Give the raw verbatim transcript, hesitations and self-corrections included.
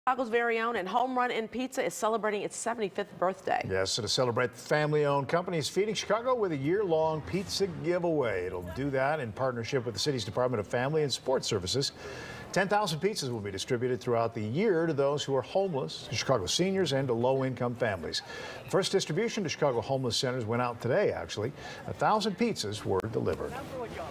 Chicago's very own and Home Run Inn Pizza is celebrating its seventy-fifth birthday. Yes, so to celebrate, the family-owned company is feeding Chicago with a year-long pizza giveaway. It'll do that in partnership with the city's Department of Family and Sports Services. ten thousand pizzas will be distributed throughout the year to those who are homeless, to Chicago seniors, and to low-income families. First distribution to Chicago homeless centers went out today, actually. A thousand pizzas were delivered.